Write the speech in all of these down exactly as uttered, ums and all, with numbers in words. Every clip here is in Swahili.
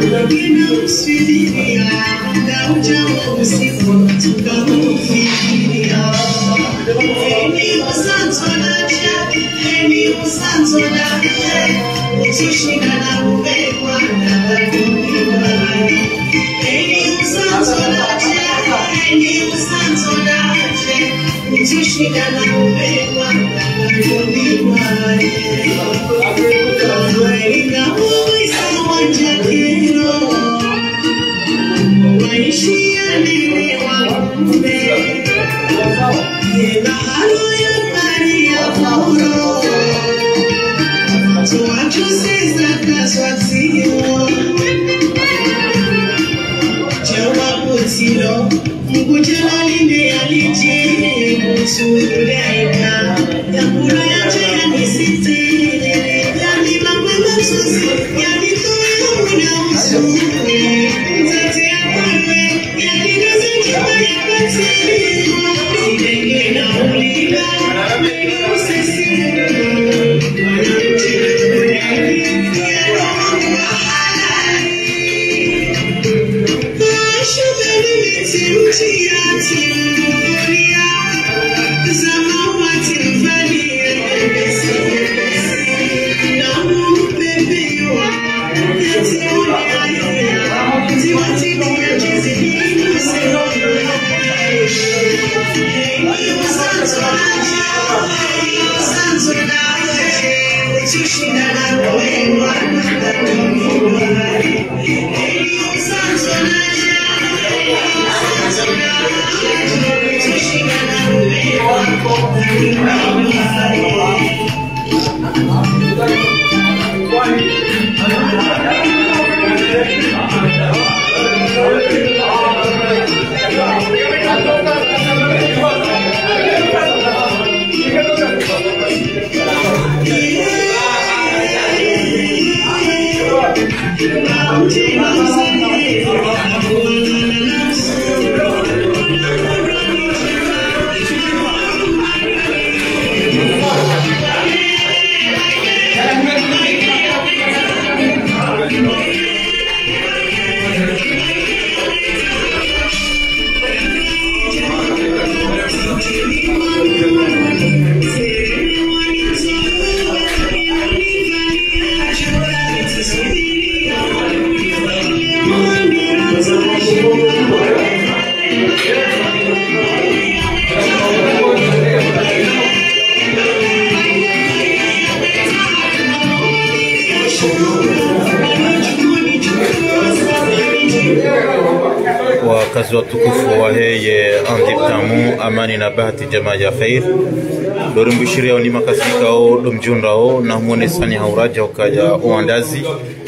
wakazi watukufu wa heye andiptamu amani na bahati jamaa ya khair dorimbushiri au ni makasika au domjunda au na muone sani hauraja ukaya uandazi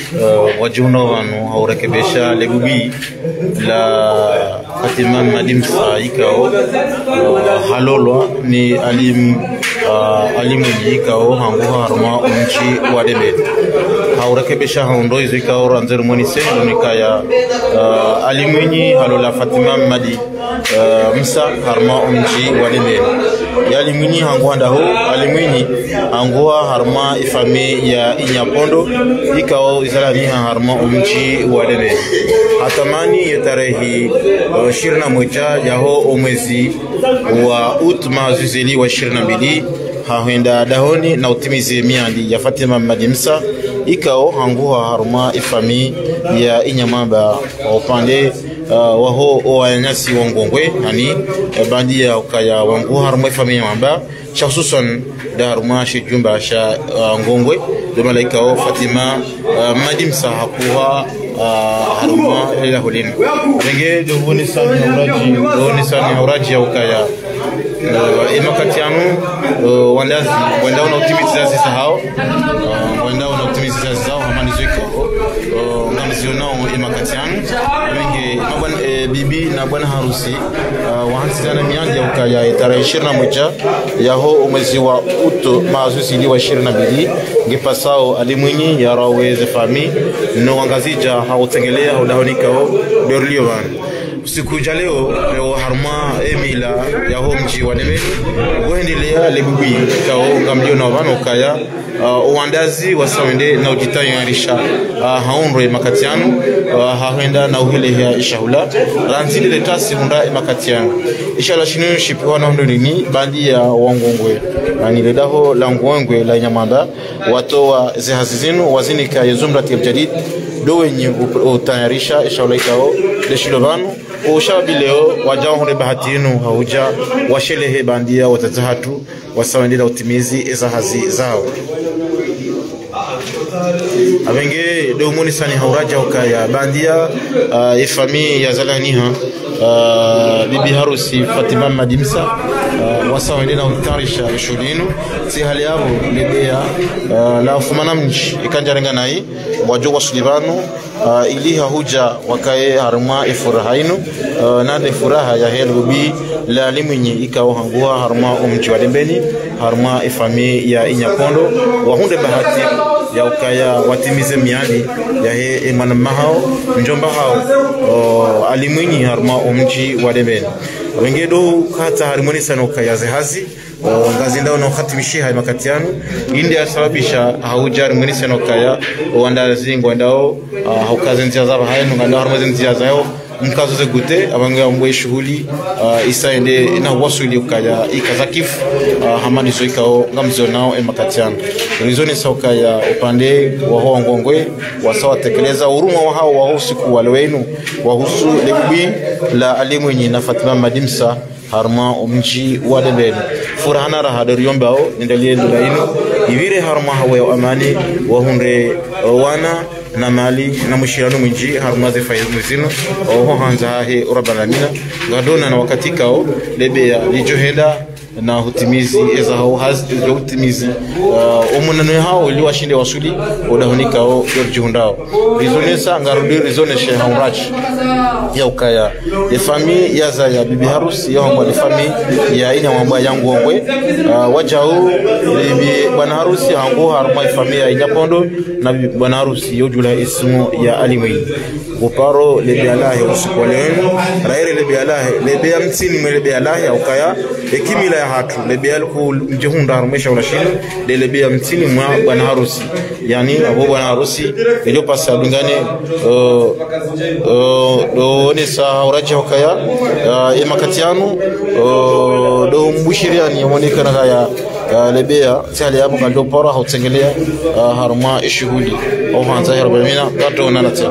uh, wajuna wanu haurekebesha legubi la Fatima Madimsa ikao uh, halolwa ni alim uh, alimu ikao hangu harma unchi wadebe haurekebesha haundo izo ikao ranzeru monise nikaya uh, alimunyi halola Fatima Madi uh, Msa harma unchi wadebe ya alimunyi hangu handaho alimunyi hangu harma ifami ya inyapondo ikao izalani harma unchi wadebe hatamani yatarehi uh, shirna moja yaho umwezi wa utma zuzeli wa shirna mbili hahenda dahoni na utimize miandi ya Fatima Madimsa ikao hanguha haruma ifami ya inyamamba upande uh, waho wanyasi wangongwe hani bandi ya ukaya wanguha haruma ifami inyamamba shaksusan da haruma shijumba sha uh, ngongwe doma ikao Fatima uh, Madimsa hakuha uh, haruma ila hulin renge dovoni sani hauraji dovoni sani hauraji ya ukaya Uh, imakatianu uh, wandazi wanda una utimiza sasa hao uh, wanda una utimiza sasa hao hamani ziko uh, ngamzionao imakatianu wengi mabwan e, bibi na bwana harusi uh, wahansizana mianja ukaya tarehe ishirini na moja yaho umwezi wa uto mazusi ili wa ishirini na mbili ngepasao alimwinyi ya raweze fami no wangazija hautengelea haudahonikao dorliovan siku ja leo leo harma emila ya homji wa nemeni kuendelea lebubi kao ngamlio na wano kaya uh, uandazi wasawende na ujitayarisha uh, haundwe makatiano uh, haenda na uhele ya ishahula ranzili letasi hunda makatiano ishala shinu shipiwa na hundo nini bandi ya wangongwe ani ledaho la ngongwe la nyamanda watoa zihazizinu wazinika yezumra tibjadid do wenye utayarisha ishahula ikao leshilovanu ushabi leo wajao hunde bahatinu hauja washelehe bandia watazahatu wasawendela utimizi ezahazi zao abenge do muni sani hauraja ukaya bandia uh, ifami ya zalaniha uh, bibi harusi Fatima Madimsa uh, wasawendela utarisha shulinu si hali yabo lebea uh, la fumana mji ikanjarenga nai wajo wasulivanu uh, iliha huja wakae haruma ifurahainu uh, nade furaha ya helubi la limunyi ikao hangua haruma umji wa dembeni haruma ifami ya inyakondo wahunde bahati ya ukaya watimize miadi ya he emana mahao njomba hao uh, alimunyi haruma umji wa dembeni wengedo kata harimoni sana ukaya zehazi ngazi ndao na khatimishia hai makatiano indi asababisha haujari mwenisi no kaya wandazi ngwandao haukazenzi zaba hai ngandao harmazenzi zao mkazo ze gute abange ambwe shughuli isaende ina wasuli ukaya ikazakifu hamani zo ikao ngamzo nao e makatiano rizoni sauka ya upande wa ho ngongwe wasawa tekeleza uruma wa hao wa usiku wale wenu wahusu lebubi la alimwenyi na Fatima Madimsa harma umji wa dembeni furahana raha doriombao nindalie ndulaino ivire harma hawe amani wa hunde wana na mali na mushirano mwinji harma ze faiz muzino oho hanza he urabanamina gadona na wakati kao lebea lijoheda na hutimizi eza hao hazi hutimizi omunano hao ili washinde wasuli odahunika o dorjihundao rizonesa ngarudi rizoneshe haurachi ya ukaya de fami ya za ya bibi harusi ya mwa de fami ya ina mambo ya ngongwe uh, wajao bibi bwana harusi hango haruma fami ya inyapondo na bibi bwana harusi yojula ismu ya alimwi uparo lebe alahi usiku leo raire lebe alahi lebe ya mtini lebe alahi ya ukaya ekimila ya hatu lebe alku mjehunda harumesha ulashini lebe ya mtini mwa bwana harusi yani abo bwana harusi ndio pasa dungane uh, uh, do ni sa uraje ukaya uh, emakatiano uh, do mbushiriani yamonekana kaya uh, lebea tsali yabo kaldo pora hautengelea uh, haruma ishuhudi au hanza harumina gato nana tena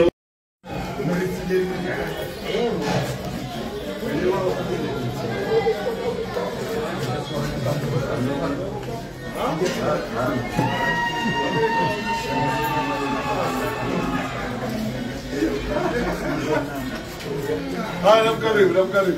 Ah, ram karibu, ram karibu.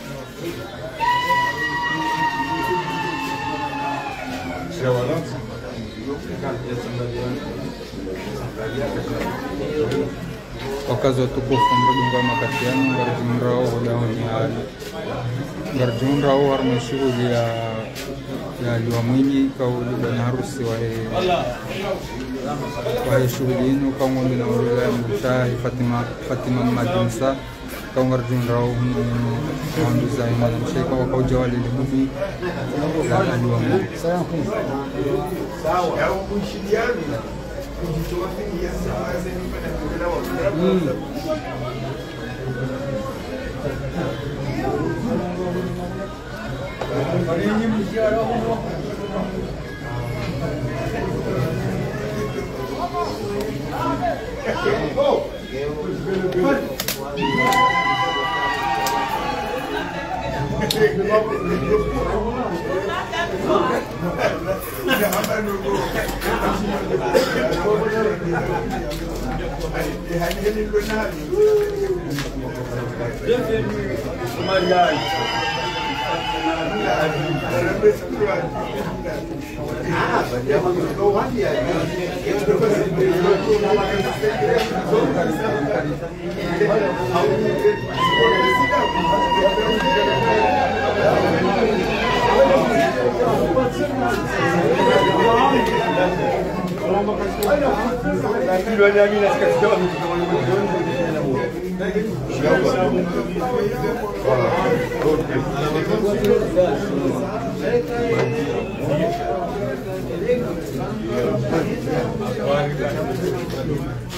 Wakazi watukufu mrudunga makatiano ngarjunrao hodahoni hali ngarjunrao harma shughuli ya ya liwa mwinyi kauli bwana harusi wa wa shughuli inu kaungomi na urula ya mshahi Fatima Fatima Madimsa kaungarjunrao hunduza ina msheka wakauja wale libubi la liwa mwinyi sawa ya kushiriani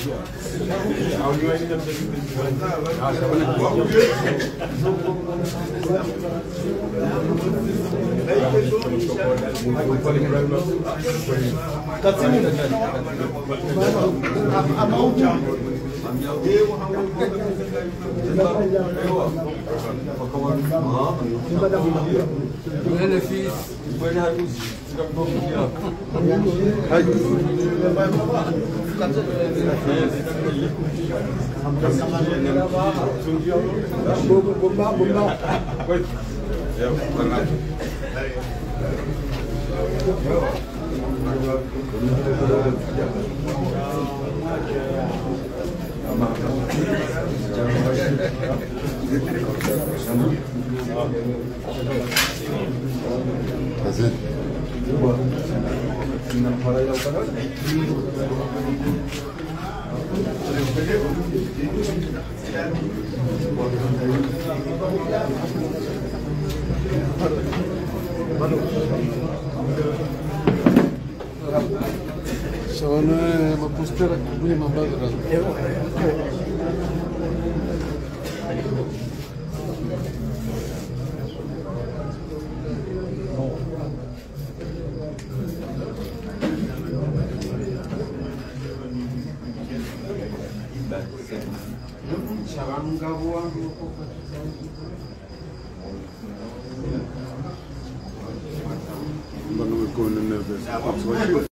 That's it. Şahane mapustera kubuye mambadra. Mbona uko nervous?